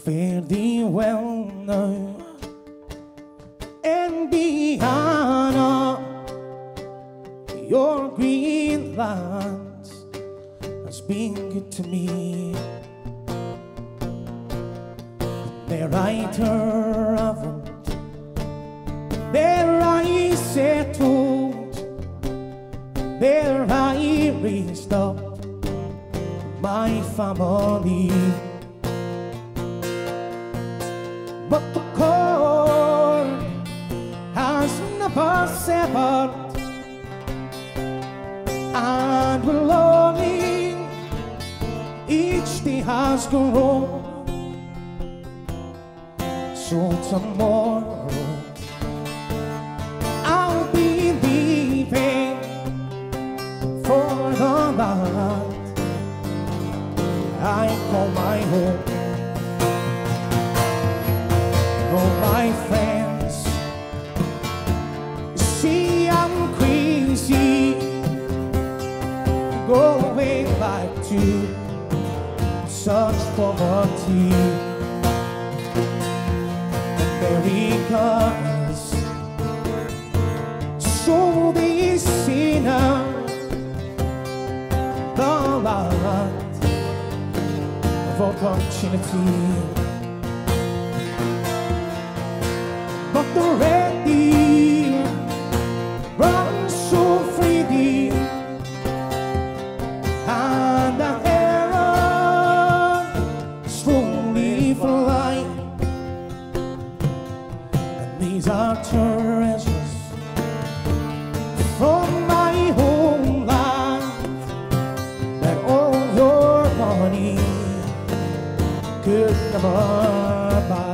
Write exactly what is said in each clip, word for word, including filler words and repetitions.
fare thee well now, and beyond your green lands has been good to me. There I traveled, there I settled, there I raised up my family. But the cord has never severed, and we're longing each day has grown. So tomorrow I'll be leaving for the land I call my home. Oh, my friends, see I'm crazy, going back to such poverty. Americans, so they say now, the land of opportunity. But the red deer runs so freely, and the heron slowly fly. And these are treasures from my homeland that all your money could never buy.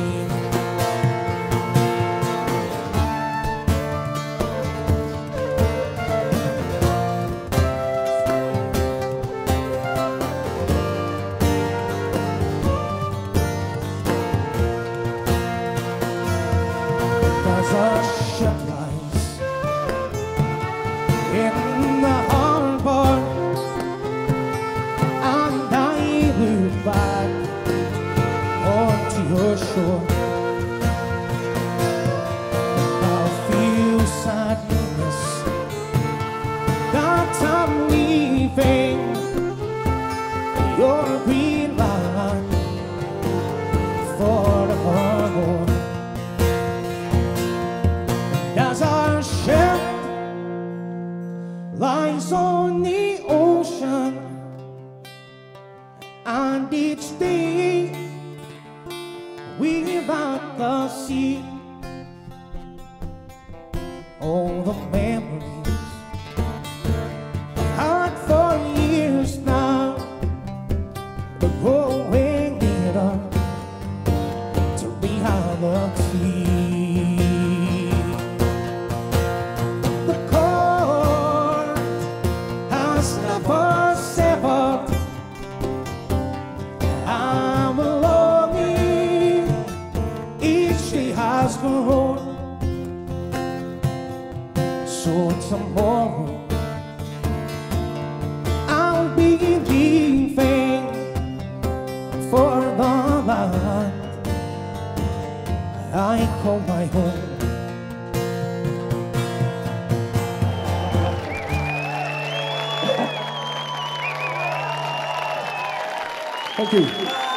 As a ship lies in the harbor, and I look back onto your shore, I'll feel sadness that I'm leaving your green land forevermore. As our ship lies on the ocean, and each day we're at the sea, all the memories I've had for years now, they're growing nearer to reality. Never severed, I'm longing each day has grown. So tomorrow I'll be leaving for the land I call my home. Thank you.